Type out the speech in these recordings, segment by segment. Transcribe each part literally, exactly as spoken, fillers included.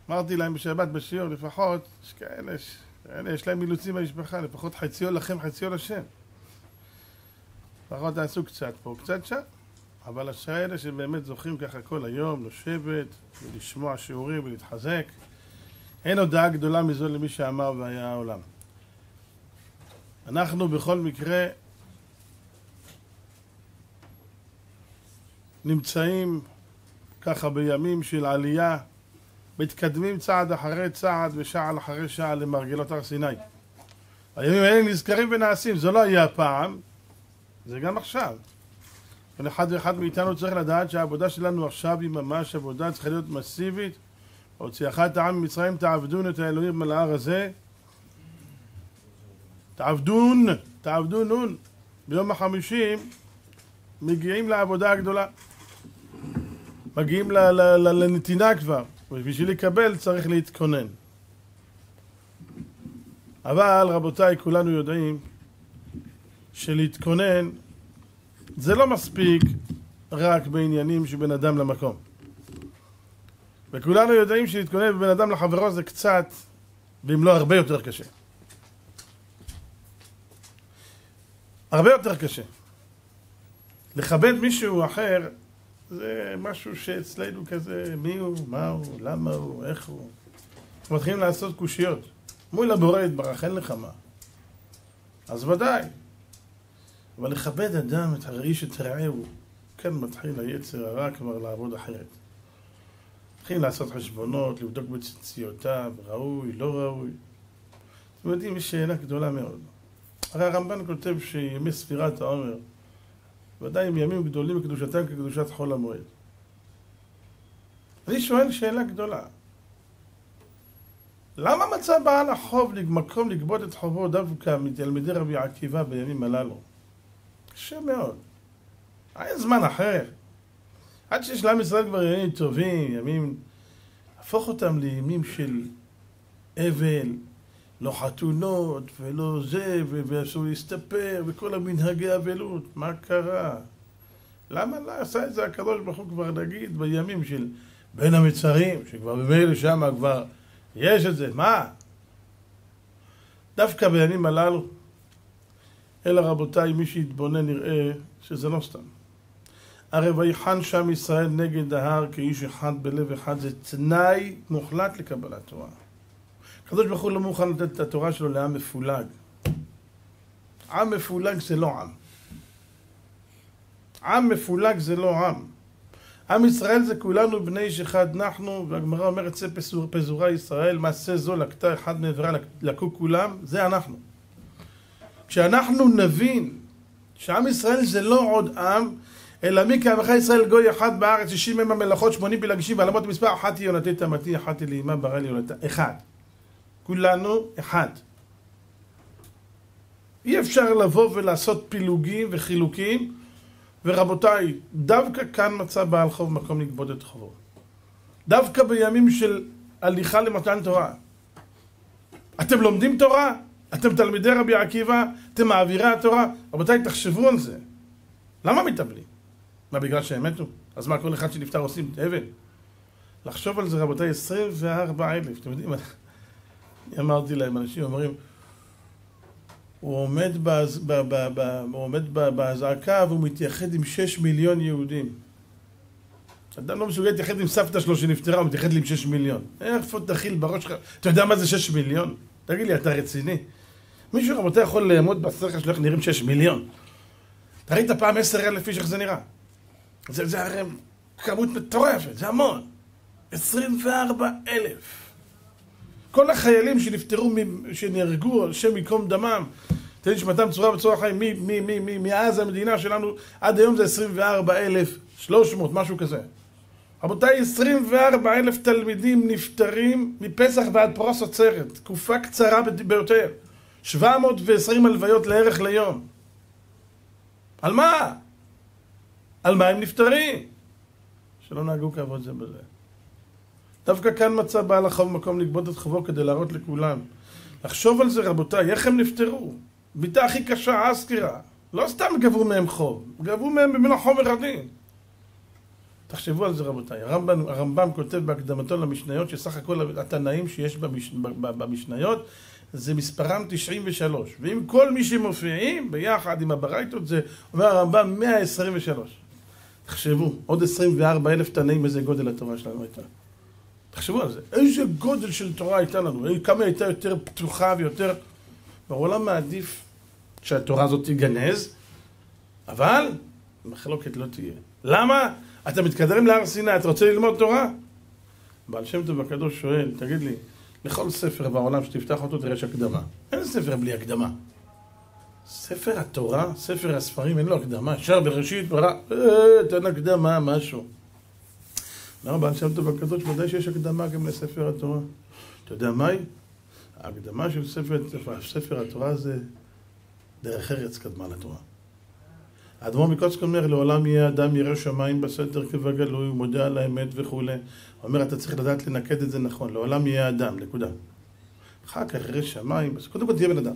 אמרתי להם בשבת בשיעור, לפחות, יש כאלה, כאלה יש להם אילוצים במשפחה, לפחות חציו לכם, חציו לשם. לפחות תעשו קצת פה, קצת שם. אבל השאלה שבאמת זוכים ככה כל היום, לשבת ולשמוע שיעורים ולהתחזק, אין הודעה גדולה מזו למי שאמר והיה העולם. אנחנו בכל מקרה נמצאים ככה בימים של עלייה, מתקדמים צעד אחרי צעד ושעל אחרי שעל למרגלות הר סיני. הימים האלה נזכרים ונעשים, זה לא היה פעם, זה גם עכשיו. כל אחד ואחד מאיתנו צריך לדעת שהעבודה שלנו עכשיו היא ממש עבודה, צריכה להיות מסיבית. הוציאך את העם ממצרים, תעבדון את האלוהים על ההר הזה. תעבדון, תעבדון נון. ביום החמישים מגיעים לעבודה הגדולה. מגיעים לנתינה כבר. ובשביל לקבל צריך להתכונן. אבל רבותיי, כולנו יודעים שלהתכונן זה לא מספיק רק בעניינים שבין אדם למקום. וכולנו יודעים שלהתכונן בין אדם לחברו זה קצת, ואם לא הרבה יותר קשה. הרבה יותר קשה. לכבד מישהו אחר זה משהו שאצלנו כזה, מי הוא, מה הוא, למה הוא, איך הוא. מתחילים לעשות קושיות. מול הבורא יתברך, אין לך מה. אז ודאי. אבל לכבד אדם את האיש את רעהו, כאן מתחיל היצר הרע כבר לעבוד אחרת. מתחילים לעשות חשבונות, לבדוק בציציותיו, ראוי, לא ראוי. אתם יודעים, יש שאלה גדולה מאוד. הרי הרמב"ן כותב שימי ספירת העומר, ודאי הם ימים גדולים בקדושתם כקדושת חול המועד. אני שואל שאלה גדולה. למה מצא בעל החוב מקום לגבות את חובו דווקא מתלמידי רבי עקיבא בימים הללו? קשה מאוד. היה זמן אחר. עד שיש לעם ישראל כבר ימים טובים, ימים... הפוך אותם לימים של אבל, לא חתונות ולא זה, ואסור להסתפר, וכל המנהגי אבלות. מה קרה? למה לא עשה את זה הקדוש ברוך הוא כבר נגיד בימים של בין המצרים, שכבר במילא שם כבר יש את זה? מה? דווקא בימים הללו, אלא רבותיי, מי שיתבונן נראה שזה לא סתם. הרי ויחן שם ישראל נגד ההר כאיש אחד בלב אחד, זה תנאי מוחלט לקבלת תורה. הקדוש ברוך הוא לא מוכן לתת את התורה שלו לעם מפולג. עם מפולג זה לא עם. עם מפולג זה לא עם. עם ישראל זה כולנו בני איש אחד אנחנו, והגמרא אומרת צא פזורה ישראל, מעשה זו לקטה אחד מעברה לקו כולם, זה אנחנו. כשאנחנו נבין שעם ישראל זה לא עוד עם, אלא מי כעמך ישראל גוי אחד בארץ, שישים הם המלאכות, שמונים פלגשים, ועלמות מספר, אחת היא יונתי תמתי, אחת היא לאמא ברא לי יונתה. אחד. כולנו אחד. אי אפשר לבוא ולעשות פילוגים וחילוקים, ורבותיי, דווקא כאן מצא בעל חוב מקום לגבות את חובו. דווקא בימים של הליכה למתן תורה. אתם לומדים תורה? אתם תלמידי רבי עקיבא? אתם מעבירי התורה? רבותיי, תחשבו על זה. למה מתאבלים? מה, בגלל שהם מתו? אז מה, כל אחד שנפטר עושים אבל? לחשוב על זה, רבותיי, עשרים וארבעה אלף. אתם יודעים, אני אמרתי להם, אנשים אומרים, הוא עומד, בז, ב, ב, ב, הוא עומד בהזעקה והוא מתייחד עם שש מיליון יהודים. אדם לא מסוגל להתייחד עם סבתא שלו שנפטרה, הוא מתייחד לי עם שש מיליון. איפה תכיל בראש שלך? אתה יודע מה זה שש מיליון? תגיד לי, אתה רציני? מישהו רבותיי יכול לעמוד בשכל שלו איך נראים שש מיליון? אתה ראית פעם עשר אלף איש איך זה נראה? זה, זה הרי כמות מטורפת, זה המון. עשרים וארבעה אלף. כל החיילים שנפטרו, שנהרגו על שם מקום דמם, תן נשמתם צורה בצורה חיים, מי, מי, מי, מי, מאז המדינה שלנו, עד היום זה עשרים וארבעה אלף ושלוש מאות, משהו כזה. רבותיי, עשרים וארבעה אלף תלמידים נפטרים מפסח ועד פרוס עצרת, תקופה קצרה ביותר. שבע מאות ועשרים הלוויות לערך ליום. על מה? על מה הם נפטרים? שלא נהגו כעבוד זה בזה. דווקא כאן מצא בעל החוב מקום לגבות את חובו כדי להראות לכולם. לחשוב על זה רבותיי, איך הם נפטרו? ביתה הכי קשה, אסקירה. לא סתם גבו מהם חוב, גבו מהם במלוא חומר הדין. תחשבו על זה רבותיי, הרמב"ם, הרמב"ם כותב בהקדמתו למשניות שסך הכל התנאים שיש במש, במשניות זה מספרם תשעים ושלוש, ואם כל מי שמופיעים ביחד עם הברייתות זה אומר הרמב"ם מאה עשרים ושלוש. תחשבו, עוד עשרים וארבעה אלף תנאים איזה גודל התורה שלנו הייתה. תחשבו על זה, איזה גודל של תורה הייתה לנו, כמה הייתה יותר פתוחה ויותר... בעולם מעדיף שהתורה הזאת תיגנז, אבל מחלוקת לא תהיה. למה? אתה מתקדם להר סיני, אתה רוצה ללמוד תורה? בעל שם טוב הקדוש שואל, תגיד לי, לכל ספר בעולם שתפתח אותו תראה הקדמה. אין ספר בלי הקדמה. ספר התורה, ספר הספרים, אין לו הקדמה. שר בראשית, ברא, תן הקדמה, משהו. לא, בעל שם טוב הקדוש, ודאי שיש הקדמה גם לספר התורה. אתה יודע מהי? ההקדמה של ספר, ספר התורה זה דרך ארץ קדמה לתורה. האדמו"ר מקוצק אומר, לעולם יהיה אדם ירא שמיים בסתר כבגלוי, מודה על האמת וכו'. הוא אומר, אתה צריך לדעת לנקד את זה נכון. לעולם יהיה אדם, נקודה. אחר כך ירא שמיים, אז קודם כל תהיה בן אדם.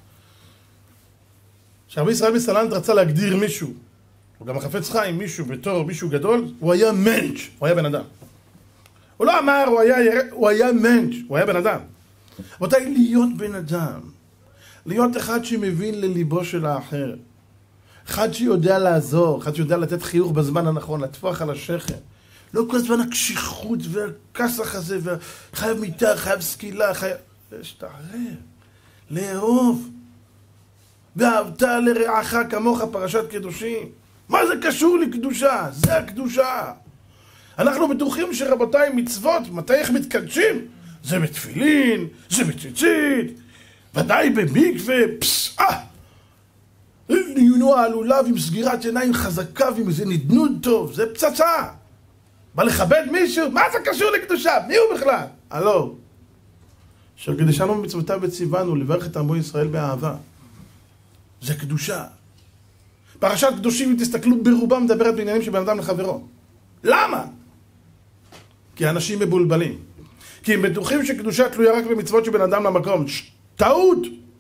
כשרבי ישראל מסלנט רצה להגדיר מישהו, הוא גם החפץ חיים מישהו בתור מישהו גדול, הוא היה מנץ', הוא היה בן אדם. הוא לא אמר, הוא היה, ירא, הוא היה מנץ', הוא היה בן אדם. רבותיי, להיות בן אדם, להיות אחד שמבין לליבו של האחר, אחד שיודע לעזור, אחד שיודע לתת חיוך בזמן הנכון, לטפוח על השכם. לא כל הזמן הקשיחות והכסח הזה, וחייב מיטה, חייב סקילה, חייב... להשתערר, לאהוב. ואהבת לרעך כמוך, פרשת קדושים. מה זה קשור לקדושה? זה הקדושה. אנחנו בטוחים שרבותיי מצוות, מתי איך מתקדשים? זה בתפילין, זה בציצית, ודאי במקווה, פס, אה! ניונו העלוליו עם סגירת עיניים חזקה ועם איזה נדנוד טוב, זה פצצה. בא לכבד מישהו? מה זה קשור לקדושה? מי הוא בכלל? הלו. שקדשנו במצוותיו וציוונו לברך את עמו ישראל באהבה. זה קדושה. פרשת קדושים, אם תסתכלו ברובם, מדברת בעניינים של בן אדם לחברו. למה? כי אנשים מבולבלים. כי הם בטוחים שקדושה תלויה רק במצוות של בן אדם למקום. טעות!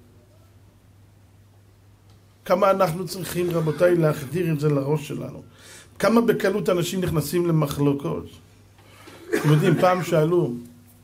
כמה אנחנו צריכים, רבותיי, להחדיר את זה לראש שלנו. כמה בקלות אנשים נכנסים למחלוקות. אתם יודעים, פעם שאלו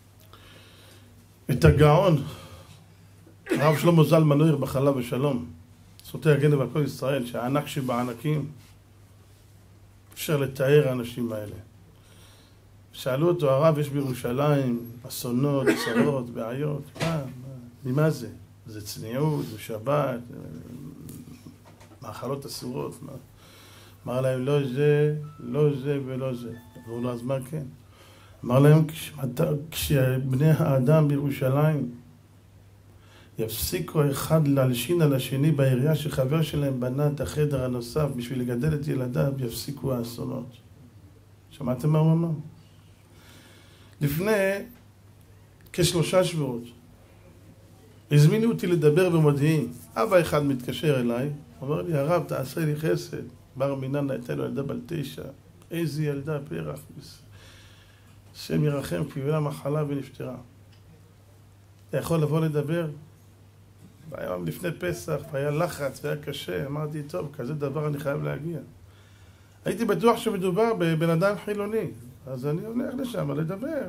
את הגאון, הרב שלמה זלמן נויר בחלה ושלום, סוטי הגנב על כל ישראל, שהענק שבענקים, אפשר לתאר האנשים האלה. שאלו אותו, הרב, יש בירושלים אסונות, צרות, בעיות, מה, ממה זה? זה צניעות, זה שבת, מאכלות אסורות, מה? אמר להם, לא זה, לא זה ולא זה. אמרו לו, אז מה כן? אמר להם, כשבני האדם בירושלים יפסיקו אחד להלשין על השני בעירייה שחבר שלהם בנה את החדר הנוסף בשביל לגדל את ילדיו, יפסיקו האסונות. שמעתם מה הוא אמר? לפני כשלושה שבועות הזמינו אותי לדבר במודיעין. אבא אחד מתקשר אליי, אומר לי, הרב, תעשה לי חסד. בר מינן הייתה לו ילדה בל תשע, איזה ילדה פרח, השם ירחם, קיבלה מחלה ונפטרה. אתה יכול לבוא לדבר? והיום לפני פסח, והיה לחץ, והיה קשה, אמרתי, טוב, כזה דבר אני חייב להגיע. הייתי בטוח שמדובר בבן אדם חילוני, אז אני הולך לשם לדבר.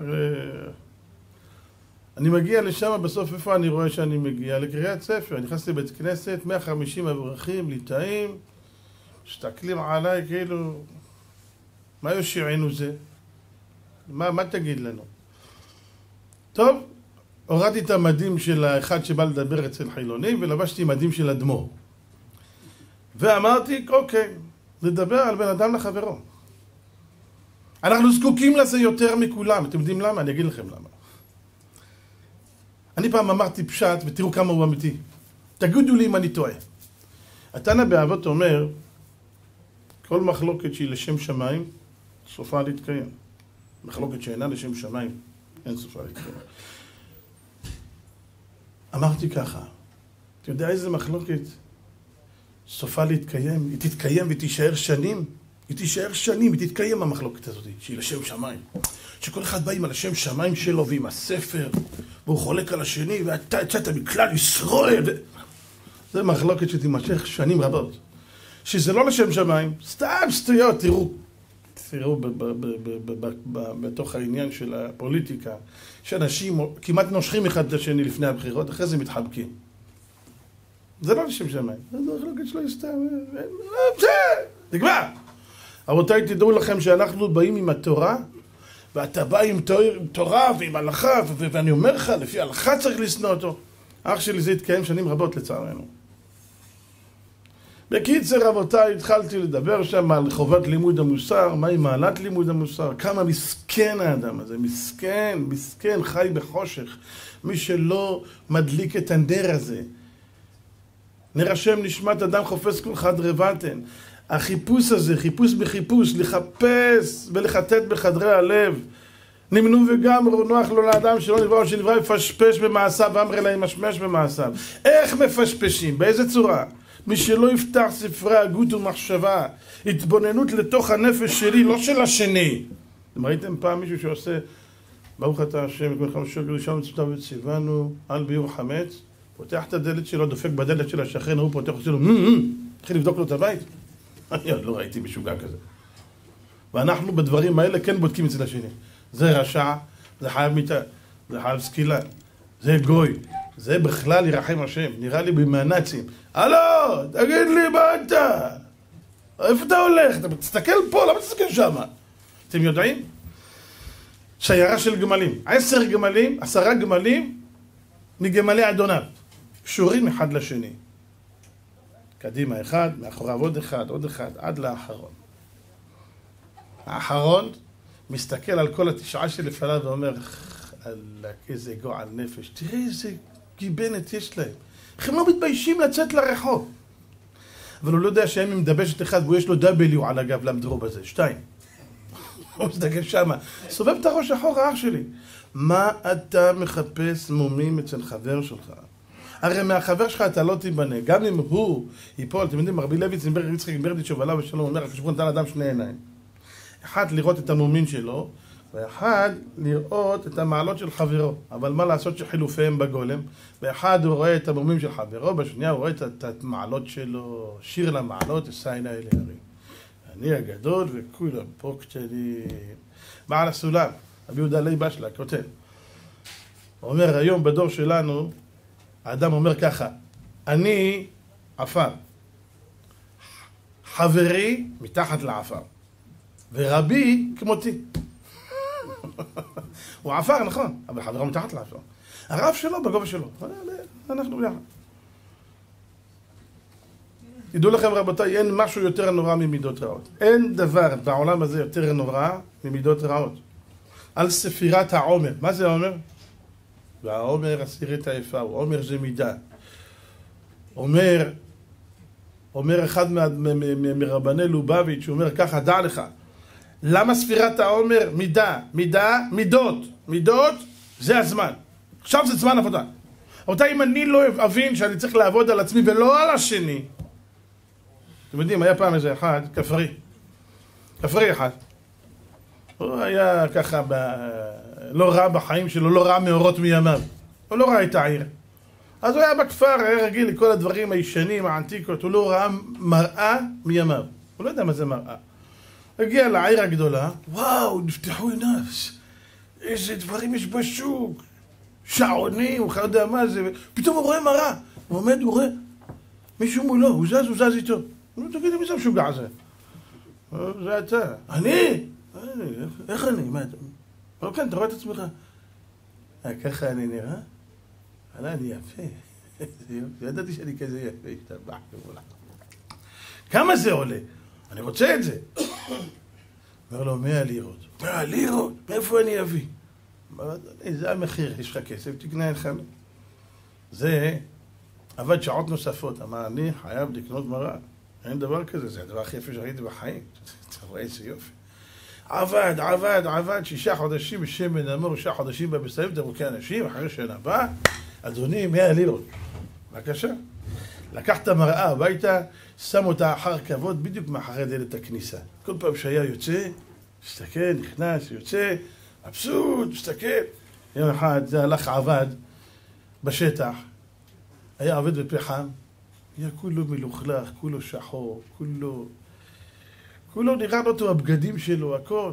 אני מגיע לשם, בסוף איפה אני רואה שאני מגיע? לקריית ספר, אני נכנס לבית כנסת, מאה וחמישים אברכים, ליטאים, שתקלים עליי כאילו, מה יושיענו זה? מה, מה תגיד לנו? טוב, הורדתי את המדים של האחד שבא לדבר אצל חילוני, ולבשתי מדים של אדמו"ר. ואמרתי, אוקיי, לדבר על בן אדם לחברו. אנחנו זקוקים לזה יותר מכולם. אתם יודעים למה? אני אגיד לכם למה. אני פעם אמרתי פשט, ותראו כמה הוא אמיתי. תגידו לי אם אני טועה. התנא באבות אומר, כל מחלוקת שהיא לשם שמיים, סופה להתקיים. מחלוקת שאינה לשם שמיים, אין סופה להתקיים. אמרתי ככה, אתה יודע איזה מחלוקת סופה להתקיים? היא תתקיים ותישאר שנים? היא תישאר שנים, היא תתקיים המחלוקת הזאת, שהיא לשם שמיים. שכל אחד בא עם הלשם שמיים שלו ועם הספר, והוא חולק על השני, ואתה יצאת מכלל ישראל. ו... זה מחלוקת שתימשך שנים רבות. שזה לא לשם שמיים, סתם שטויות, תראו. תראו בתוך העניין של הפוליטיקה, שאנשים כמעט נושכים אחד את השני לפני הבחירות, אחרי זה מתחבקים. זה לא לשם שמיים. זה החלוקת שלו יסתם. זה, נגמר. רבותיי, תדעו לכם שאנחנו באים עם התורה, ואתה בא עם תורה ועם הלכה, ואני אומר לך, לפי הלכה צריך לשנוא אותו. אח שלי זה התקיים שנים רבות לצערנו. בקיצר, רבותיי, התחלתי לדבר שם על חובת לימוד המוסר, מהי מעלת לימוד המוסר, כמה מסכן האדם הזה, מסכן, מסכן, חי בחושך, מי שלא מדליק את הנר הזה. נר השם נשמת אדם חופש כל חדרי בטן. החיפוש הזה, חיפוש בחיפוש, לחפש ולחטט בחדרי הלב. נמנו וגמרו, נוח לו לאדם שלא נברא או שנברא, יפשפש במעשיו, ואמרי לה ימשמש במעשיו. איך מפשפשים? באיזה צורה? מי שלא יפתח ספרי הגות ומחשבה, התבוננות לתוך הנפש שלי, לא של השני. אתם ראיתם פעם מישהו שעושה, ברוך אתה השם, כל חמש שור גדושה ומצוותיו וציוונו על ביעור חמץ, פותח את הדלת שלו, דופק בדלת של השכן, הוא פותח את שלו, התחיל לבדוק לו את הבית. אני עוד לא ראיתי משוגע כזה. ואנחנו בדברים האלה כן בודקים אצל השני. זה רשע, זה חייב מיתה, זה חייב סקילה, זה גוי, זה בכלל ירחם השם, נראה לי במנאצים. הלו, תגיד לי מה אתה? איפה אתה הולך? אתה תסתכל פה, למה תסתכל שם? אתם יודעים? שיירה של גמלים, עשר גמלים, עשרה גמלים מגמלי אדוניו, קשורים אחד לשני. קדימה אחד, מאחוריו עוד אחד, עוד אחד, עד לאחרון. האחרון מסתכל על כל התשעה שלפניו ואומר, אללה, איזה גועל נפש, תראה איזה גיבנת יש להם. איך הם לא מתביישים לצאת לרחוב. אבל הוא לא יודע שהם עם דבשת אחד והוא יש לו דאבליו על הגב למדרוב הזה, שתיים. הוא מסתכל שמה, סובב את הראש אחורה, אח שלי. מה אתה מחפש מומים אצל חבר שלך? הרי מהחבר שלך אתה לא תיבנה, גם אם הוא ייפול, אתם יודעים, רבי לוי צנברג יצחק ברדיצ'וב עליו ושלום אומר, החשבון נתן לאדם שני עיניים. אחד לראות את המומין שלו, ואחד לראות את המעלות של חברו. אבל מה לעשות שחילופיהם בגולם? באחד הוא רואה את המומים של חברו, בשנייה הוא רואה את המעלות שלו, שיר למעלות, אסיינה אלי הרי. אני הגדול וכולם פה קטנים. בעל הסולם, רבי יהודה לייב אשלג, כותב. הוא אומר, היום בדור שלנו, האדם אומר ככה, אני עפר, חברי מתחת לעפר, ורבי כמותי. הוא עפר, נכון, אבל חברו מתחת לעפר. הרב שלו בגובה שלו, אנחנו ביחד. תדעו לכם רבותיי, אין משהו יותר נורא ממידות רעות. אין דבר בעולם הזה יותר נורא ממידות רעות. על ספירת העומר, מה זה העומר? והעומר עשירית היפה, עומר זה מידה. אומר, אומר אחד מרבני לובביץ', הוא אומר ככה, דע לך, למה ספירת העומר? מידה, מידה, מידות, מידות זה הזמן. עכשיו זה זמן עבודה. אותה אם אני לא אבין שאני צריך לעבוד על עצמי ולא על השני. אתם יודעים, היה פעם איזה אחד, כפרי, כפרי אחד. הוא היה ככה ב... לא רע בחיים שלו, לא רע מאורות מימיו. הוא לא ראה את העיר. אז הוא היה בכפר, היה רגיל לכל הדברים הישנים, הענתיקות, הוא לא ראה מראה מימיו. הוא לא יודע מה זה מראה. הגיע לעיר הגדולה, וואו, נפתחו עיניו. איזה דברים יש בשוק. שעונים, הוא לא יודע מה זה. פתאום הוא רואה מראה. הוא עומד, הוא רואה. מישהו מולו, הוא זז, הוא זז איתו. הוא אומר, תגיד לי, מי זה המשוגע הזה? זה אתה. אני? איך אני? מה אתה? אבל כן, אתה רואה את עצמך. ככה אני נראה? עלה, אני יפה. ידעתי שאני כזה יפה, השתבח כמולה. כמה זה עולה? אני רוצה את זה. אומר לו, מאה לירות. מאה לירות? מאיפה אני אביא? זה המחיר, יש לך כסף, תקנה לך. זה עבד שעות נוספות. אמר, אני חייב לקנות מראה. אין דבר כזה, זה הדבר הכי יפה שראיתי בחיים. אתה רואה איזה יופי. עבד, עבד, עבד, שישה חודשים בשמן אמור, שישה חודשים בבסעים, תרוקי אנשים, אחרי שנה בא, אדוני, מאה לירות. בבקשה. לקח את המראה הביתה, שם אותה אחר כבוד, בדיוק מאחרי דלת הכניסה. כל פעם שהיה יוצא, מסתכל, נכנס, יוצא, מבסוט, מסתכל. יום אחד זה הלך עבד בשטח, היה עובד בפחם, היה כולו מלוכלך, כולו שחור, כולו... כולו נראה לו טוב, הבגדים שלו, הכל.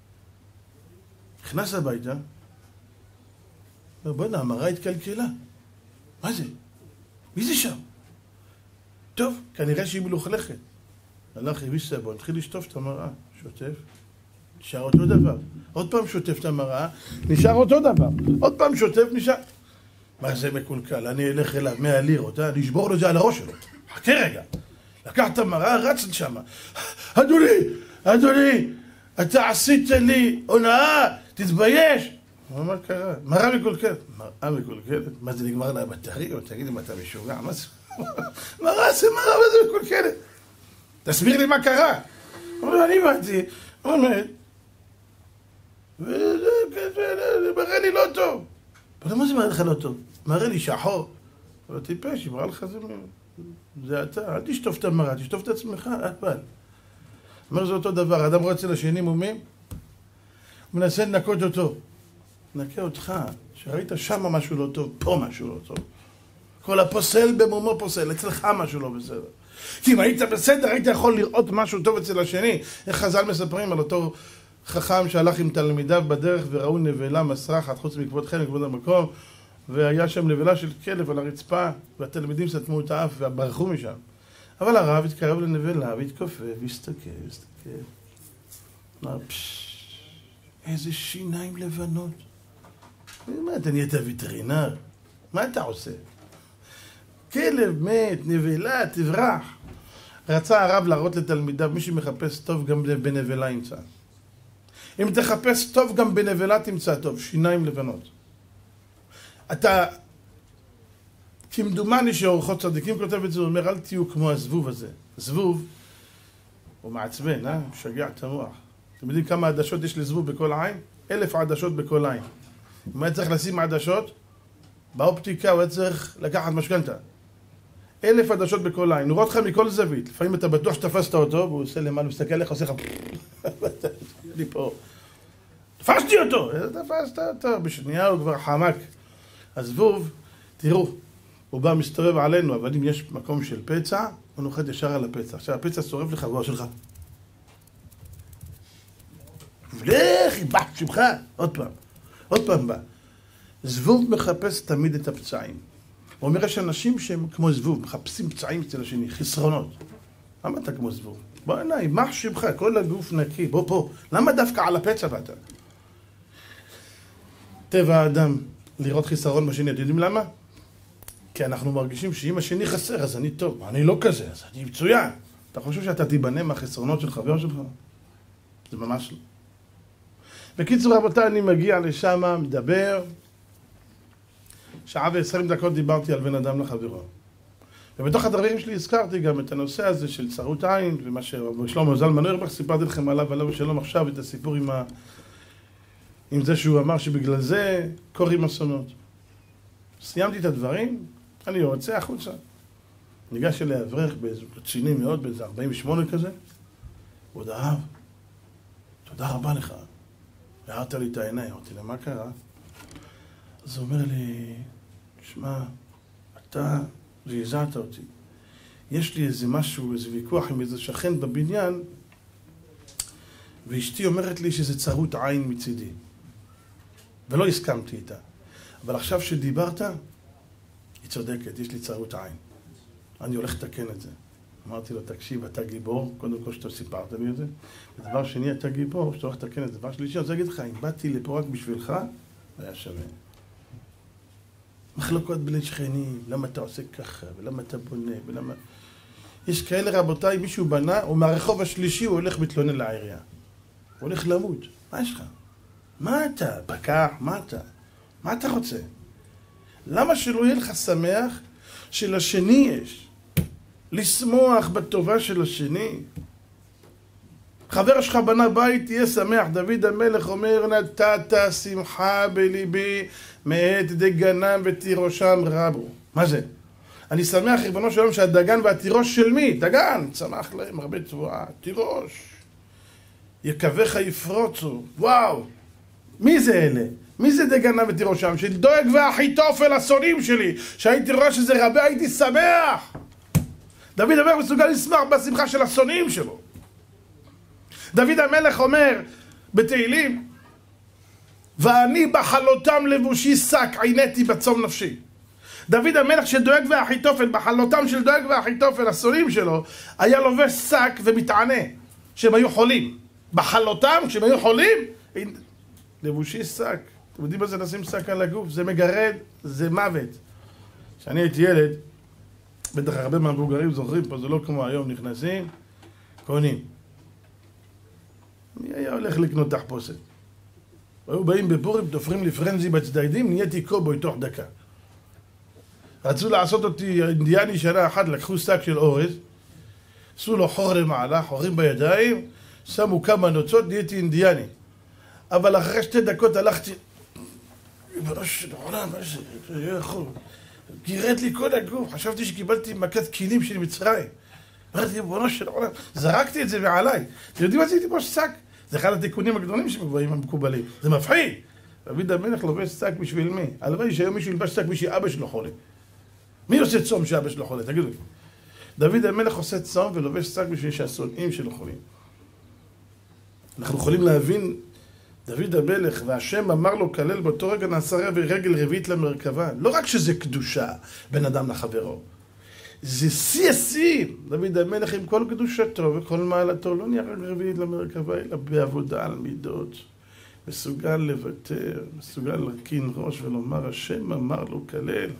נכנס הביתה, בוא'נה, המראה התקלקלה. מה זה? מי זה שם? טוב, כנראה שהיא מלוכלכת. הלך, הביא סבון, התחיל לשטוף את המראה, שוטף, נשאר אותו דבר. עוד פעם שוטף את המראה, נשאר אותו דבר. עוד פעם שוטף, נשאר... מה זה מקולקל? אני אלך אליו מאה לירות, אני אשבור לו את זה על הראש שלו. חכה רגע. לקח את המראה, רץ שם. אדוני, אדוני, אתה עשית לי הונאה, תתבייש. מה קרה? מראה מקולקלת. מראה מקולקלת? מה זה נגמר לה בטריות? תגיד לי, מה אתה משוגע? מה זה? מראה זה מראה, מה זה מקולקלת? תסביר לי מה קרה. אני באתי, אומר, מראה לי לא טוב. אבל מה זה מראה לך לא טוב? מראה לי שחור. אבל טיפש, מראה לך זה... זה אתה, אל תשטוף את המראה, תשטוף את עצמך, אבל. אומר זה אותו דבר, אדם רואה אצל השני מומים, הוא מנסה לנקות אותו. נקה אותך, שראית שם משהו לא טוב, פה משהו לא טוב. כל הפוסל במומו פוסל, אצלך משהו לא בסדר. כי אם היית בסדר, היית יכול לראות משהו טוב אצל השני. איך חז"ל מספרים על אותו חכם שהלך עם תלמידיו בדרך וראו נבלה מסרחת, חוץ מכבוד חלק, מכבוד המקום, והיה שם נבלה של כלב על הרצפה, והתלמידים סתמו את האף וברחו משם. אבל הרב התקרב לנבלה והתכופף, והסתכל, והסתכל. אמר, פשש, איזה שיניים לבנות. מה, אתה נהיית וטרינר? מה אתה עושה? כלב מת, נבלה, תברח. רצה הרב להראות לתלמידיו, מי שמחפש טוב גם בנבלה ימצא. אם תחפש טוב גם בנבלה תמצא טוב, שיניים לבנות. אתה, כמדומני שאורחות צדיקים כותב את זה, הוא אומר, אל תהיו כמו הזבוב הזה. זבוב, הוא מעצבן, אה? משגע את המוח. אתם יודעים כמה עדשות יש לזבוב בכל עין? אלף עדשות בכל עין. אם היה צריך לשים עדשות, באופטיקה הוא היה צריך לקחת משכנתה. אלף עדשות בכל עין, הוא רואה אותך מכל זווית. לפעמים אתה בטוח שתפסת אותו, והוא עושה למעלה, הוא מסתכל עליך, עושה לך... אני פה. תפסתי אותו! תפסת אותו, בשנייה הוא כבר חמק. הזבוב, תראו, הוא בא מסתובב עלינו, אבל אם יש מקום של פצע, הוא נוחת ישר על הפצע. עכשיו הפצע שורף לך, הוא שלך. ולך, בא, שמך, עוד פעם. עוד פעם בא. זבוב מחפש תמיד את הפצעים. הוא אומר, יש אנשים שהם כמו זבוב, מחפשים פצעים אצל השני, חסרונות. למה אתה כמו זבוב? בוא אליי, מה שמך, כל הגוף נקי, בוא פה. למה דווקא על הפצע באת? טבע האדם, לראות חיסרון בשני, אתם יודעים למה? כי אנחנו מרגישים שאם השני חסר, אז אני טוב. אני לא כזה, אז אני מצוין. אתה חושב שאתה תיבנה מהחסרונות של חבר שלך? זה ממש לא. בקיצור, רבותיי, אני מגיע לשם, מדבר. שעה ועשרים דקות דיברתי על בן אדם לחברו. ובתוך הדברים שלי הזכרתי גם את הנושא הזה של צרות עין, ומה ששלמה זלמן אוירבך סיפרתי לכם עליו, עליו שלום עכשיו, את הסיפור עם, ה... עם זה שהוא אמר שבגלל זה קורים אסונות. סיימתי את הדברים, אני יוצא החוצה. ניגש אלי אברך באיזה רציני מאוד, באיזה ארבעים ושמונה כזה. עוד אהב, תודה רבה לך. הערת לי את העיניים, אמרתי לה, מה קרה? אז הוא אומר לי, שמע, אתה זעזעת אותי. יש לי איזה משהו, איזה ויכוח עם איזה שכן בבניין, ואשתי אומרת לי שזה צרות עין מצידי. ולא הסכמתי איתה. אבל עכשיו שדיברת, היא צודקת, יש לי צרות עין. אני הולך לתקן את זה. אמרתי לו, תקשיב, אתה גיבור, קודם כל שאתה סיפרת לי את זה. ודבר שני, אתה גיבור, שאתה הולך לתקן את זה. דבר שלישי, אני רוצה להגיד לך, אם באתי לפה רק בשבילך, היה שווה. מחלוקות בין שכנים, למה אתה עושה ככה, ולמה אתה בונה, ולמה... יש כאלה רבותיי, מישהו בנה, ומהרחוב השלישי הוא הולך מתלונן לעירייה. הוא הולך למות. מה יש לך? מה אתה? פקח? מה אתה? מה אתה רוצה? למה שלא יהיה לך שמח שלשני יש? לשמוח בטובה של השני. חבר שלך בנה בית, תהיה שמח. דוד המלך אומר, נתת שמחה בליבי מעת דגנם ותירושם רבו. מה זה? אני שמח, ריבונו של עולם, שהדגן והתירוש של מי? דגן, צמח להם הרבה תבואה. תירוש. יקבך יפרוצו. וואו. מי זה אלה? מי זה דגנה ותירושם? שדואג והאחיתופל השונאים שלי. שהייתי רואה שזה רבה, הייתי שמח. דוד המלך מסוגל לשמח בשמחה של השונאים שלו. דוד המלך אומר בתהילים, ואני בחלותם לבושי שק, עיניתי בצום נפשי. דוד המלך שדואג ואחיתופל, בחלותם של דואג ואחיתופל, השונאים שלו, היה לובש שק ומתענה, שהם היו חולים. בחלותם, כשהם היו חולים, לבושי שק. אתם יודעים מה זה לשים שק על הגוף? זה מגרד, זה מוות. כשאני הייתי ילד, בטח הרבה מהמבוגרים זוכרים פה, זה לא כמו היום, נכנסים, קונים. מי היה הולך לקנות תחפושת? היו באים בפורים, תופרים לי פרנזי בצדדים, נהייתי קובוי תוך דקה. רצו לעשות אותי אינדיאני שנה אחת, לקחו שק של אורז, עשו לו חור למעלה, חורים בידיים, שמו כמה נוצות, נהייתי אינדיאני. אבל אחרי שתי דקות הלכתי, בראש של העולם, זה יכול, גירד לי כל הגוף, חשבתי שקיבלתי מכת כלים של מצרים. אמרתי, בראש של העולם, זרקתי את זה מעליי. אתם יודעים מה זה הייתי בראש שק? זה אחד התיקונים הגדולים שמובאים המקובלים. זה מפחיד. דוד המלך לובש שק בשביל מי? הלוואי שהיום מישהו ילבש שק בשביל אבא שלו חולה. מי עושה צום שאבא שלו חולה? תגידו לי. דוד המלך עושה צום ולובש שק בשביל שהשונאים שלו חולים. אנחנו יכולים להבין, דוד המלך והשם אמר לו כלל באותו רגע נעשה רגל רביעית למרכבה. לא רק שזה קדושה בין אדם לחברו. זה שיא השיאים. דוד המלך עם כל קדושתו וכל מעלתו לא נהיה רגל רביעית למרכבה, אלא בעבודה על מידות. מסוגל לוותר, מסוגל להרכין ראש ולומר השם אמר לו כלל.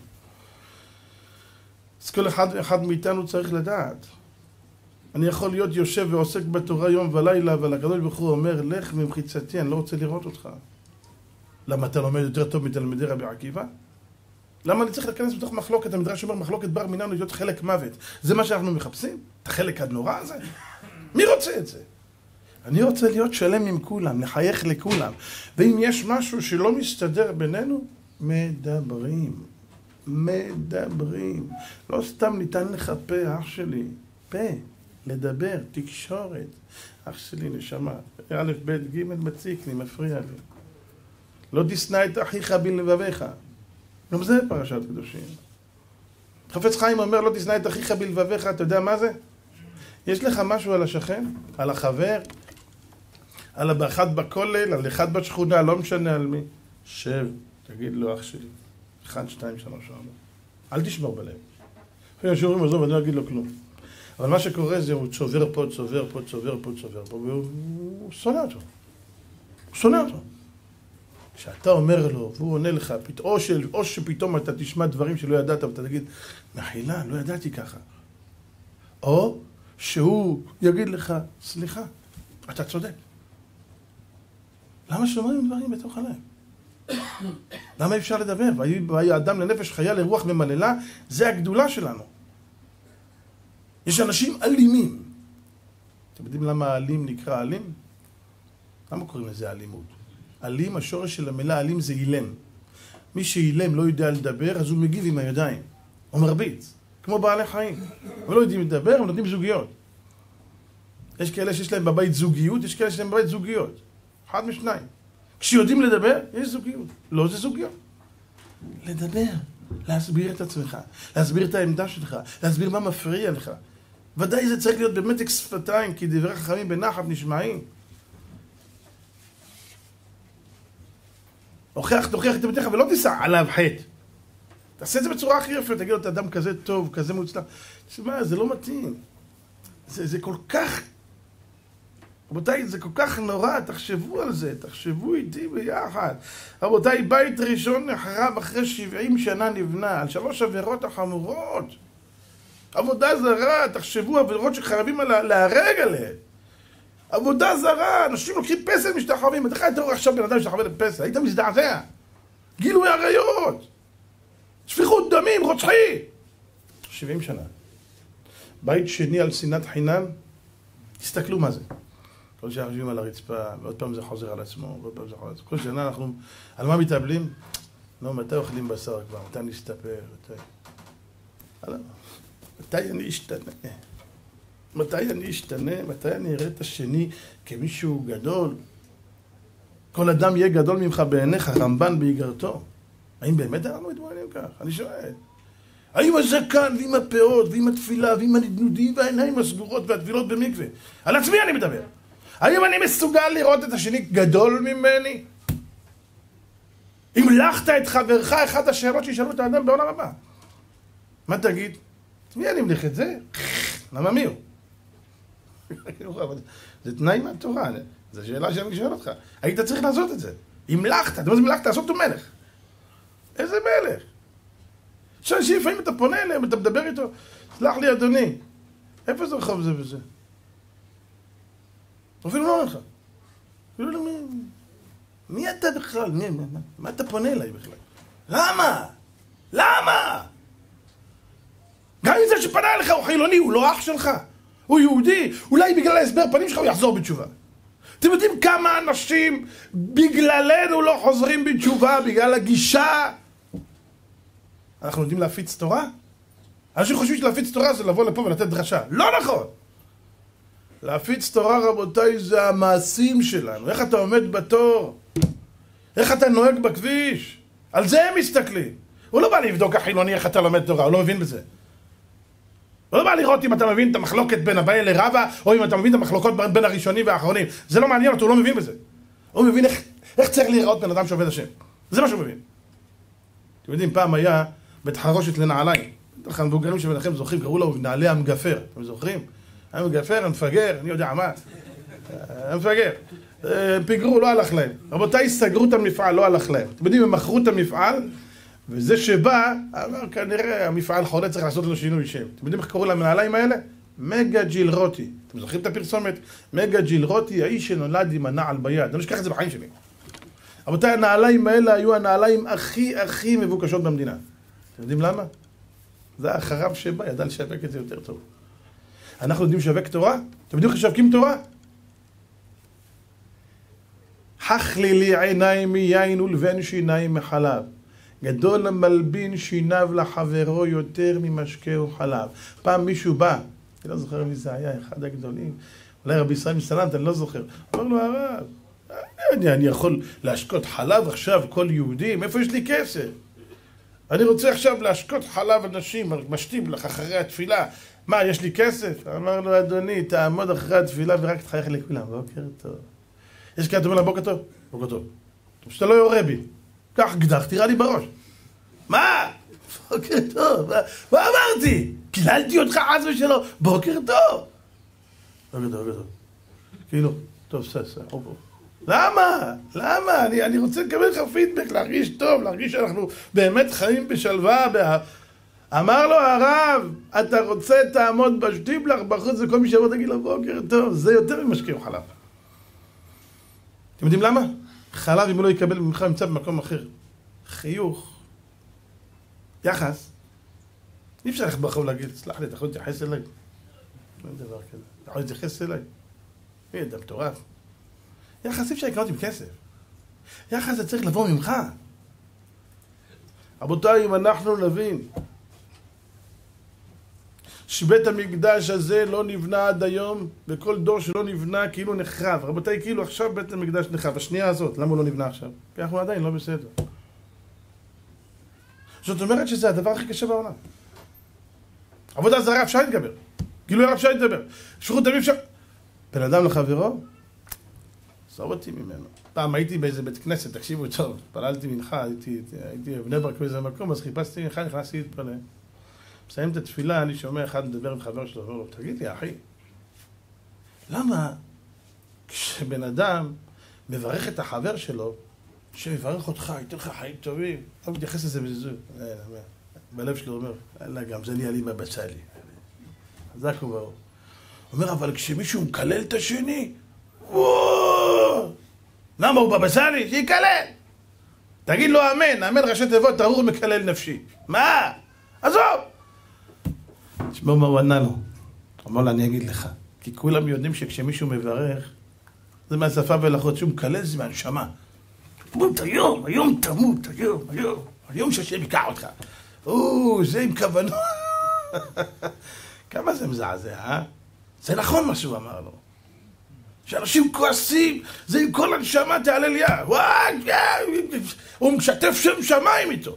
אז כל אחד ואחד מאיתנו צריך לדעת. אני יכול להיות יושב ועוסק בתורה יום ולילה, אבל הקדוש ברוך הוא אומר, לך ממחיצתי, אני לא רוצה לראות אותך. למה אתה לומד יותר טוב מתלמידי רבי עקיבא? למה אני צריך להיכנס בתוך מחלוקת? המדרש אומר, מחלוקת בר מינן להיות חלק מוות. זה מה שאנחנו מחפשים? את החלק הנורא הזה? מי רוצה את זה? אני רוצה להיות שלם עם כולם, לחייך לכולם. ואם יש משהו שלא מסתדר בינינו, מדברים. מדברים. לא סתם ניתן לך פה, אח שלי. פה. לדבר, תקשורת. אח שלי, נשמה. א', ב', ג', מציק לי, מפריע לי. לא תשנא את אחיך בלבביך. גם זה פרשת קדושים. חפץ חיים אומר, לא תשנא את אחיך בלבביך, אתה יודע מה זה? יש לך משהו על השכן, על החבר, על אחד בכולל, על אחד בשכונה, לא משנה על מי. שב, תגיד לו, אח שלי. אחד, שתיים, שלוש, ארבע. אל תשמור בלב. לפעמים שאומרים, עזוב, אני לא אגיד לו כלום. אבל מה שקורה זה, הוא צובר פה, צובר פה, צובר פה, צובר פה, והוא שונא אותו. הוא שונא אותו. כשאתה אומר לו, והוא עונה לך, או, של, או שפתאום אתה תשמע דברים שלא ידעת, ואתה תגיד, מחילה, לא ידעתי ככה. או שהוא יגיד לך, סליחה, אתה צודק. למה שומרים דברים בתוך הלב? למה אפשר לדבר? והיה אדם לנפש חיה לרוח ממללה, זה הגדולה שלנו. יש אנשים אלימים. אתם יודעים למה אלים נקרא אלים? למה קוראים לזה אלימות? אלים, השורש של המילה אלים זה אילם. מי שאילם לא יודע לדבר, אז הוא מגיב עם הידיים. הוא מרביץ. כמו בעלי חיים. הם לא יודעים לדבר, הם נותנים זוגיות. יש כאלה שיש להם בבית זוגיות, יש כאלה שיש להם בבית זוגיות. אחד משניים. כשיודעים לדבר, יש זוגיות. לא זה זוגיות. לדבר. להסביר את עצמך. להסביר את העמדה שלך. להסביר מה מפריע לך. ודאי זה צריך להיות במתק שפתיים, כי דברי חכמים בנחת נשמעים. הוכח, תוכיח את עמדתך ולא תיסע עליו חטא. תעשה את זה בצורה הכי יפה, תגיד לו, אתה אדם כזה טוב, כזה מוצלח. תשמע, זה לא מתאים. זה, זה כל כך... רבותיי, זה כל כך נורא, תחשבו על זה, תחשבו איתי ביחד. רבותיי, בית ראשון נחרב אחרי שבעים שנה נבנה, על שלוש עבירות החמורות. עבודה זרה, תחשבו, עבירות שחייבים להרג עליהן. עבודה זרה, אנשים לוקחים פסל משתחווים. אתה חייב תראו עכשיו בן אדם משתחווה לפסל, היית מזדעזע. גילוי עריות. שפיכות דמים, רוצחי. שבעים שנה. בית שני על שנאת חינם, תסתכלו מה זה. כל שנה חושבים על הרצפה, ועוד פעם זה חוזר על עצמו, ועוד פעם זה חוזר על עצמו. כל שנה אנחנו, על מה מתאבלים? לא, מתי אוכלים בשר כבר? מתי נסתפר? מתי? מתי אני אשתנה? מתי אני אשתנה? מתי אני אראה את השני כמישהו גדול? כל אדם יהיה גדול ממך בעיניך, רמב"ן באיגרתו. האם באמת אנחנו מתבוננים כך? אני שואל. האם הזקן ועם הפאות ועם התפילה ועם הנדנודים והעיניים הסגורות והטבילות במקווה? על עצמי אני מדבר. האם אני מסוגל לראות את השני גדול ממני? המלכת את חברך, אחת השאלות שישאלו את האדם בעולם הבא. מה תגיד? מי אני אמליך את זה? למה מי הוא? זה תנאי מהתורה, זו שאלה שאני שואל אותך. היית צריך לעשות את זה. המלכת, אתה יודע מה זה מלכת? לעשות אותו מלך. איזה מלך? שאנשים לפעמים אתה פונה אליהם, אתה מדבר איתו, סלח לי אדוני, איפה זה רחוב זה וזה? אפילו לא לך. אפילו לא מי... מי אתה בכלל? מי, מה, מה, מה אתה פונה אליי בכלל? למה? למה? גם אם זה שפנה אליך הוא חילוני, הוא לא אח שלך. הוא יהודי, אולי בגלל ההסבר פנים שלך הוא יחזור בתשובה. אתם יודעים כמה אנשים בגללנו לא חוזרים בתשובה, בגלל הגישה? אנחנו יודעים להפיץ תורה? אנשים חושבים שלהפיץ תורה זה לבוא לפה ולתת דרשה. לא נכון! להפיץ תורה, רבותיי, זה המעשים שלנו. איך אתה עומד בתור? איך אתה נוהג בכביש? על זה הם מסתכלים. הוא לא בא לבדוק החילוני איך אתה לומד תורה, הוא לא מבין בזה. הוא לא בא לראות אם אתה מבין את המחלוקת בין אביי לרבא, או אם אתה מבין את המחלוקות בין הראשונים והאחרונים. זה לא מעניין אותו, הוא לא מבין בזה. הוא מבין איך, איך צריך להיראות בן אדם שעובד השם. זה מה שהוא מבין. אתם יודעים, פעם היה בית חרושת לנעליים. בטח המבוגרים שבנחם זוכרים, קראו לו נעלי המגפר. אתם זוכרים? המגפר, המפגר, אני יודע מה. המפגר. פיגרו, לא הלך להם. רבותיי, סגרו את המפעל, לא הלך להם. אתם יודעים, הם מכרו את המפעל, וזה שבא, אמר, כנראה המפעל חולה צריך לעשות לו שינוי שם. אתם יודעים איך קראו למנהליים האלה? מגה ג'יל רוטי. אתם זוכרים את הפרסומת? מגה ג'יל רוטי, האיש שנולד עם הנעל ביד. אני לא אשכח את זה בחיים שלי. רבותיי, הנעליים האלה היו הנעליים הכי הכי מבוקשות במדינה. אתם יודעים למה? זה החרב שבא, ידע לשווק את זה יותר טוב. אנחנו יודעים לשווק תורה? אתם יודעים איך משווקים תורה? חכלי לי עיניים מיין ולבן שיניים מחלב. גדול המלבין שיניו לחברו יותר ממשקהו חלב. פעם מישהו בא, אני לא זוכר מי זה היה, אחד הגדולים, אולי רבי ישראל מסלנט, אני לא זוכר. אמר לו, הרב, אני, אני יכול להשקות חלב עכשיו כל יהודי? מאיפה יש לי כסף? אני רוצה עכשיו להשקות חלב אנשים, משתים לך אחרי התפילה. מה, יש לי כסף? אמר לו, אדוני, תעמוד אחרי התפילה ורק תחייך לכולם. בוקר טוב. יש כאלה, אתה אומר לה, בוקר טוב? בוקר טוב. שאתה לא יורה בי. קח גדח, תראה לי בראש. מה? בוקר טוב. מה, מה אמרתי? קיללתי אותך עז ושלו. בוקר טוב. בוקר טוב, בוקר טוב. כאילו, טוב, סע, סע, פה, פה. למה? למה? אני, אני רוצה לקבל לך פידבק, להרגיש טוב, להרגיש שאנחנו באמת חיים בשלווה. בה... אמר לו הרב, אתה רוצה תעמוד בשטיבלח בחוץ וכל מי שיבוא תגיד לו בוקר טוב, זה יותר ממשקיעו חלב. אתם יודעים למה? חלב אם הוא לא יקבל ממך נמצא במקום אחר. חיוך, יחס. אי אפשר ללכת ברחוב להגיד, סלח לי, אתה יכול להתייחס אליי? לא דבר כזה. אתה יכול להתייחס אליי? מי אדם מטורף? יחס אי אפשר לקנות עם כסף. יחס זה צריך לבוא ממך. רבותיי, אם אנחנו נבין שבית המקדש הזה לא נבנה עד היום, וכל דור שלא נבנה כאילו נחרב. רבותיי, כאילו עכשיו בית המקדש נחרב. השנייה הזאת, למה הוא לא נבנה עכשיו? כי אנחנו עדיין לא בסדר. זאת אומרת שזה הדבר הכי קשה בעולם. עבודה זרה אפשר להתגבר. גילוי הרב אפשר להתגבר. שכחות דמים אפשר... בן אדם לחברו? סוב אותי ממנו. פעם הייתי באיזה בית כנסת, תקשיבו טוב, פללתי מנחה, הייתי, הייתי בבני ברק באיזה מקום, אז חיפשתי מנחה, נכנסתי להתפלל. מסיים את התפילה, אני שומע אחד מדבר עם חבר שלו, אומר לו, תגיד לי, אחי, למה כשבן אדם מברך את החבר שלו, שמברך אותך, ייתן לך חיים טובים, לא מתייחס לזה בזזו. בלב שלו אומר, אלא גם זה נהיה לי מבצע לי. זה הוא ברור. אומר, אבל כשמישהו מקלל את השני, וואו! למה הוא בבצע לי? שיקלל! תגיד לו אמן, אמן ראשי תיבות, ארור מקלל נפשי. מה? עזוב! תשמעו מה הוא ענה לו. אמר לו, אני אגיד לך, כי כולם יודעים שכשמישהו מברך, זה מהשפה ולחות, שהוא מקלל זה מהנשמה. תמות היום, היום תמות, היום, היום, היום שהשם יקע אותך. או, זה עם כוונות. כמה זה מזעזע, אה? זה נכון מה שהוא אמר לו. שאנשים כועסים, זה עם כל הנשמה תעלה לי, וואי, הוא משתף שם שמיים איתו.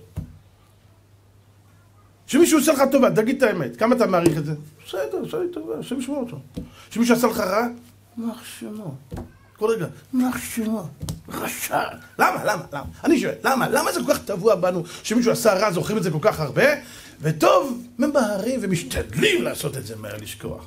שמישהו עושה לך טובה, תגיד את האמת, כמה אתה מעריך את זה? בסדר, עושה לי טובה, השם ישמור אותו. שמישהו עשה לך רע, יימח שמו. כל רגע, יימח שמו. רשע. למה, למה, למה? אני שואל, למה? למה זה כל כך טבוע בנו שמישהו עשה רע, זוכרים את זה כל כך הרבה? וטוב, ממהרים ומשתדלים לעשות את זה מהר לשכוח.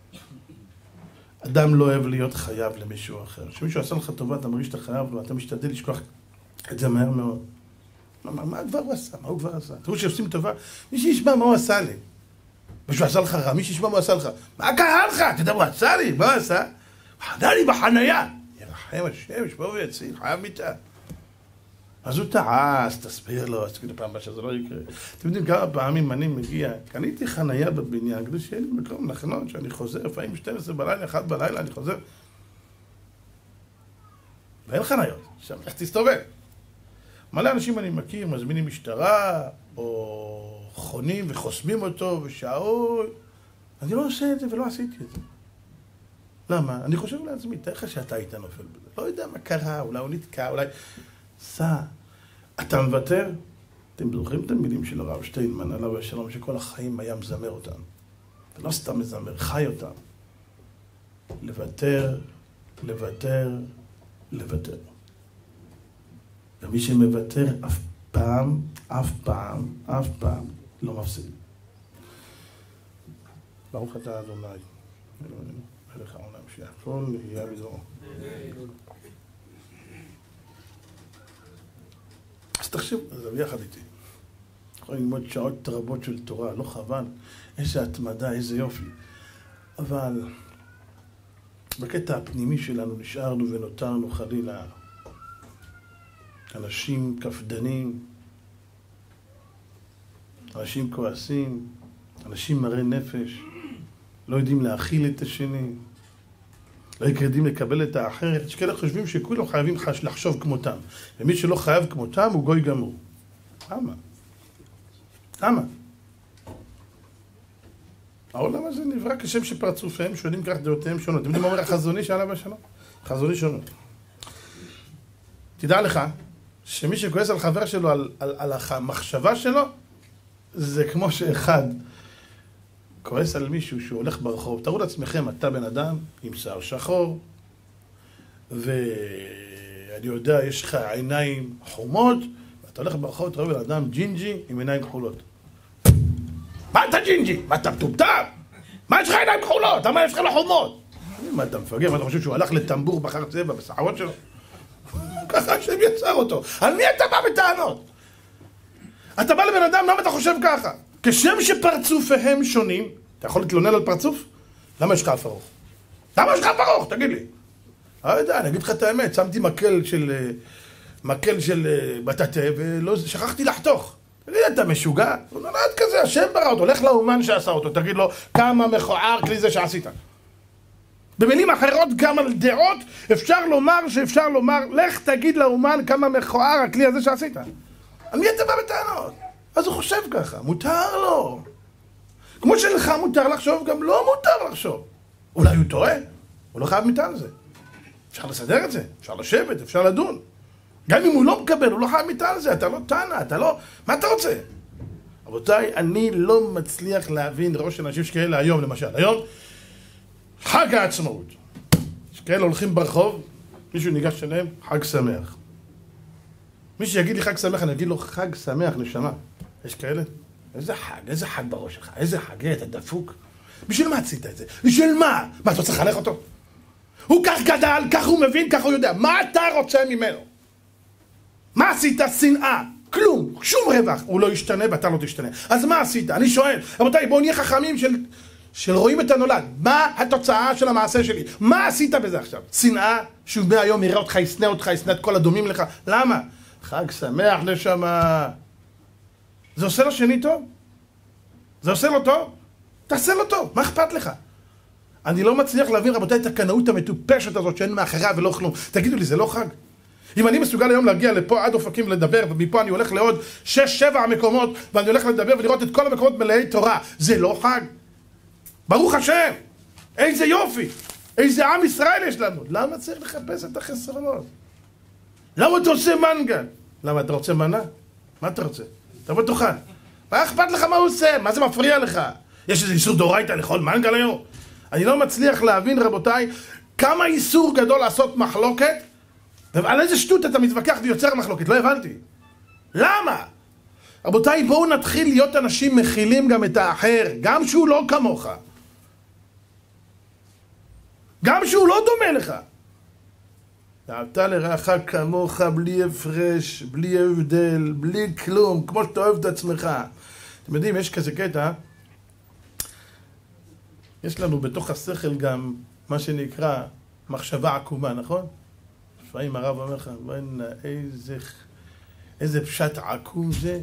אדם לא אוהב להיות חייב למישהו אחר. כשמישהו עשה לך טובה, אתה מרגיש שאתה חייב לו, אתה משתדל לשכוח את זה מהר מאוד. מה, מה כבר הוא עשה? מה הוא כבר עשה? תראו שעושים טובה, מי שישמע מה הוא עשה לי. מישהו עשה לך רע, מי שישמע מה הוא עשה לך. מה קרה לך? אתה יודע מה הוא עשה לי? מה הוא עשה? הוא חנה לי בחנייה. ירחם השם, שבוא ויציל, חייב מיטה. אז הוא טעה, אז תסביר לו, אז תגיד פעם הבאה שזה לא יקרה. אתם יודעים כמה פעמים אני מגיע, קניתי חנייה בבניין, כדי שיהיה לי מקום לחנות, שאני חוזר, לפעמים שתים עשרה בלילה, אחת בלילה, אני חוזר. ואין חניות, שם איך תסתובב. מלא אנשים אני מכיר, מזמינים משטרה, או חונים וחוסמים אותו, ושאול. אני לא עושה את זה ולא עשיתי את זה. למה? אני חושב לעצמי, תראה לך שאתה היית נופל בזה. לא יודע מה קרה, אולי הוא נתקע, אולי... סע. אתה מוותר? אתם זוכרים את המילים של הרב שטיינמן, עליו השלום, שכל החיים היה מזמר אותם. ולא סתם מזמר, חי אותם. לוותר, לוותר, לוותר. ומי שמוותר אף פעם, אף פעם, אף פעם לא מפסיד. ברוך אתה אדוני, אלוהינו, מלך העולם, שהכל יהיה בזרועו. אז תחשב, אז יחד איתי. יכול ללמוד שעות רבות של תורה, לא חבל. איזה התמדה, איזה יופי. אבל בקטע הפנימי שלנו נשארנו ונותרנו חלילה אנשים כפדנים, אנשים כועסים, אנשים מרי נפש, לא יודעים להכיל את השני, לא יודעים לקבל את האחרת. יש כאלה חושבים שכולם חייבים לחשוב כמותם, ומי שלא חייב כמותם הוא גוי גמור. למה? למה? העולם הזה נברא כשם שפרצופיהם שונים כך דעותיהם שונות. אתם יודעים מה אומר החזון איש עליו השלום? חזון איש שונות. תדע לך שמי שכועס על חבר שלו, על, על, על המחשבה שלו, זה כמו שאחד כועס על מישהו שהוא הולך ברחוב. תראו לעצמכם, אתה בן אדם עם שיער שחור, ואני יודע, יש לך עיניים חומות, ואתה הולך ברחוב, אתה רואה בן אדם ג'ינג'י עם עיניים כחולות. מה אתה ג'ינג'י? מה אתה מטומטם? מה יש לך עיניים כחולות? מה יש לך לחומות? מה אתה מפגר? מה אתה חושב שהוא הלך לטמבור בחר צבע בסערות שלו? ככה השם יצר אותו. על מי אתה בא בטענות? אתה בא לבן אדם, למה אתה חושב ככה? כשם שפרצופיהם שונים, אתה יכול להתלונן על פרצוף? למה יש לך אף ארוך? למה יש לך אף ארוך? תגיד לי. לא יודע, אני אגיד לך את האמת, שמתי מקל של מקל של בטטה ולא שכחתי לחתוך. תגיד, אתה משוגע? הוא נולד כזה, השם ברא אותו, הולך לאומן שעשה אותו, תגיד לו כמה מכוער כלי זה שעשית. במילים אחרות, גם על דעות, אפשר לומר שאפשר לומר, לך תגיד לאומן כמה מכוער הכלי הזה שעשית. על מי אתה בא בטענות? אז הוא חושב ככה, מותר לו. כמו שלך מותר לחשוב, גם לא מותר לחשוב. אולי הוא טועה, הוא לא חייב מיטה על זה. אפשר לסדר את זה, אפשר לשבת, אפשר לדון. גם אם הוא לא מקבל, הוא לא חייב מיטה על זה, אתה לא טענה, אתה לא... מה אתה רוצה? רבותיי, אני לא מצליח להבין ראש אנשים שכאלה היום, למשל. היום, חג העצמאות. שכאלה הולכים ברחוב, מישהו ניגש אליהם, חג שמח. מי שיגיד לי חג שמח, אני אגיד לו חג שמח, נשמה. יש כאלה? איזה חג, איזה חג בראש שלך, איזה חג, אתה דפוק. בשביל מה עשית את זה? בשביל מה? מה, אתה צריך לחנך אותו? הוא כך גדל, כך הוא מבין, כך הוא יודע. מה אתה רוצה ממנו? מה עשית? שנאה. כלום, שום רווח. הוא לא ישתנה ואתה לא תשתנה. אז מה עשית? אני שואל. רבותיי, בואו נהיה חכמים של, של רואים את הנולד. מה התוצאה של המעשה שלי? מה עשית בזה עכשיו? שנאה, שהוא מהיום יראה אותך, יסנה אותך, יסנה את כל הדומים לך. למה? חג שמח נשמה. זה עושה לו שני טוב? זה עושה לו טוב? תעשה לו טוב, מה אכפת לך? אני לא מצליח להבין, רבותיי, את הקנאות המטופשת הזאת שאין מאחריה ולא כלום. תגידו לי, זה לא חג? אם אני מסוגל היום להגיע לפה עד אופקים לדבר, ומפה אני הולך לעוד שש, שבע מקומות, ואני הולך לדבר ולראות את כל המקומות מלאי תורה, זה לא חג? ברוך השם! איזה יופי! איזה עם ישראל יש לנו! למה צריך לחפש את החסרונות? למה אתה עושה מנגל? למה אתה רוצה מנה? מה אתה רוצה? תבוא תאכל. מה אכפת לך מה הוא עושה? מה זה מפריע לך? יש איזה איסור דאורייתא לאכול מנגל היום? אני לא מצליח להבין, רבותיי, כמה איסור גדול לעשות מחלוקת, ועל איזה שטות אתה מתווכח ויוצר מחלוקת, לא הבנתי. למה? רבותיי, בואו נתחיל להיות אנשים מכילים גם את האחר, גם שהוא לא כמוך. גם שהוא לא דומה לך. ואהבת לרעך כמוך, בלי הפרש, בלי הבדל, בלי כלום, כמו שאתה אוהב את עצמך. אתם יודעים, יש כזה קטע, יש לנו בתוך השכל גם מה שנקרא מחשבה עקומה, נכון? לפעמים הרב אומר לך, איזה, איזה פשט עקום זה.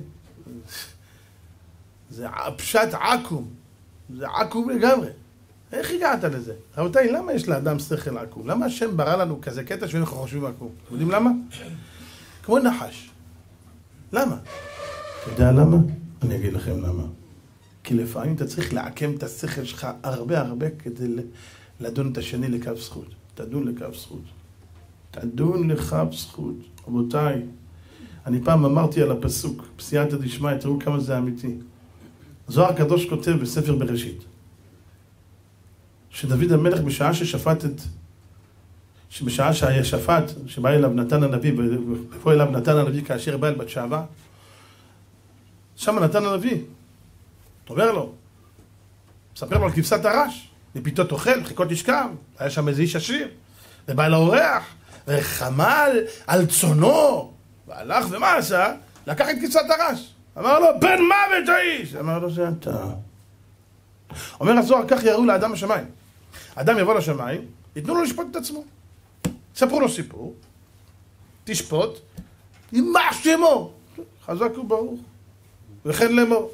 זה פשט עקום. זה עקום לגמרי. איך הגעת לזה? רבותיי, למה יש לאדם שכל עקום? למה השם ברא לנו כזה קטע שאנחנו חושבים עקום? אתם יודעים למה? כמו נחש. למה? אתה יודע למה? אני אגיד לכם למה. כי לפעמים אתה צריך לעקם את השכל שלך הרבה הרבה כדי לדון את השני לקו זכות. תדון לקו זכות. תדון לקו זכות. רבותיי, אני פעם אמרתי על הפסוק, בסייעתא דשמיא, תראו כמה זה אמיתי. זוהר הקדוש כותב בספר בראשית, שדוד המלך בשעה ששפט את, שבשעה שהיה שפט, שבא אליו נתן הנביא, ובוא אליו נתן הנביא כאשר בא אל בת שבע, שם נתן הנביא, אומר לו, מספר לו על כבשת הרש, מפיתות אוכל, חיקות ישכב, היה שם איזה איש עשיר, ובא אל האורח, וחמל על צונו, והלך ומה עשה? לקח את כבשת הרש, אמר לו, בן מוות האיש! אמר לו, זה אתה. אומר הזוהר, כך יראו לאדם השמיים. אדם יבוא לשמיים, ייתנו לו לשפוט את עצמו. ספרו לו סיפור, תשפוט, יימח שמו. חזק וברוך. וכן לאמור.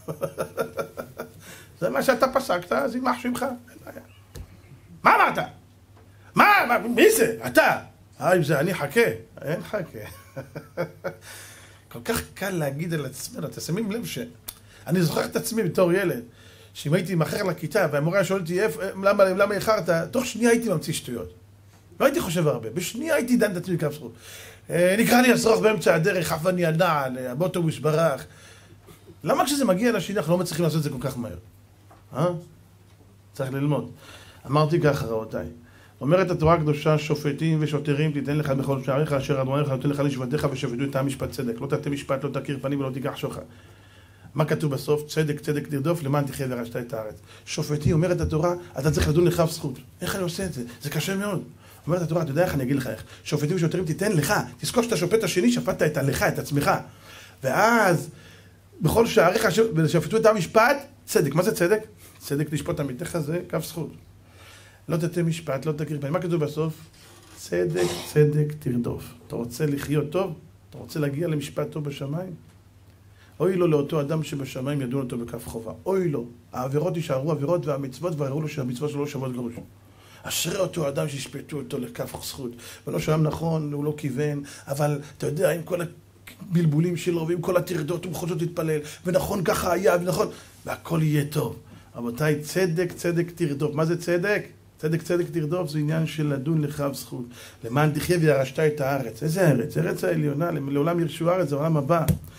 זה מה שאתה פסקת, אז יימח שמך. מה אמרת? מה? מי זה? אתה. אה, אם זה אני חכה. אין חכה. כל כך קל להגיד על עצמנו, אתם שמים לב ש... אני זוכר את עצמי בתור ילד, שאם הייתי מאחר לכיתה, והמורה שואל אותי, למה, למה איחרת? תוך שנייה הייתי ממציא שטויות. לא הייתי חושב הרבה, בשנייה הייתי דן את עצמי לקו זכות. נקרא לי לשרוך באמצע הדרך, אף אני הנעל, הבוטובוס ברח. למה כשזה מגיע לשני, אנחנו לא מצליחים לעשות את זה כל כך מהר? אה? צריך ללמוד. אמרתי ככה, רבותיי. אומרת התורה הקדושה, שופטים ושוטרים תיתן לך בכל שעריך, אשר אדוני לך נותן לך לשבטיך ושפטו את העם משפט צדק. לא תטה משפט, לא תכיר פנים ולא תיקח שוחד. מה כתוב בסוף? צדק, צדק תרדוף, למען תחיה וירשת את הארץ. שופטי, אומרת התורה, אתה צריך לדון לכף זכות. איך אני עושה את זה? זה קשה מאוד. אומרת התורה, אתה יודע איך אני אגיד לך איך? שופטים ושוטרים תיתן לך. תזכור שאתה שופט השני, שפטת את לך, את עצמך. ואז, בכל שעריך ושפטו את העם משפט, צדק. מה זה צדק? צדק לשפוט עמיתך זה כף זכות. לא תטה משפט, לא תכיר פנים. מה כתוב בסוף? צדק, צדק תרדוף. אתה רוצה לחיות טוב? אתה רוצה להגיע למשפט טוב בשמיים? אוי לו לאותו אדם שבשמיים ידון אותו בכף חובה. אוי לו. העבירות יישארו עבירות והמצוות והראו לו שהמצוות שלו לא שוות גרוש. אשרי אותו אדם שישפטו אותו לכף זכות. ולא שם נכון, הוא לא כיוון, אבל אתה יודע, עם כל הבלבולים שלו ועם כל הטרדות הוא בכל זאת יתפלל, ונכון ככה היה, ונכון, והכל יהיה טוב. רבותיי, צדק, צדק תרדוף. מה זה צדק? צדק, צדק תרדוף זה עניין של לדון לכף זכות. למען תחיה וירשת את הארץ. איזה ארץ? ארץ העליונה, לעולם ירשו הארץ, זה העולם הבא.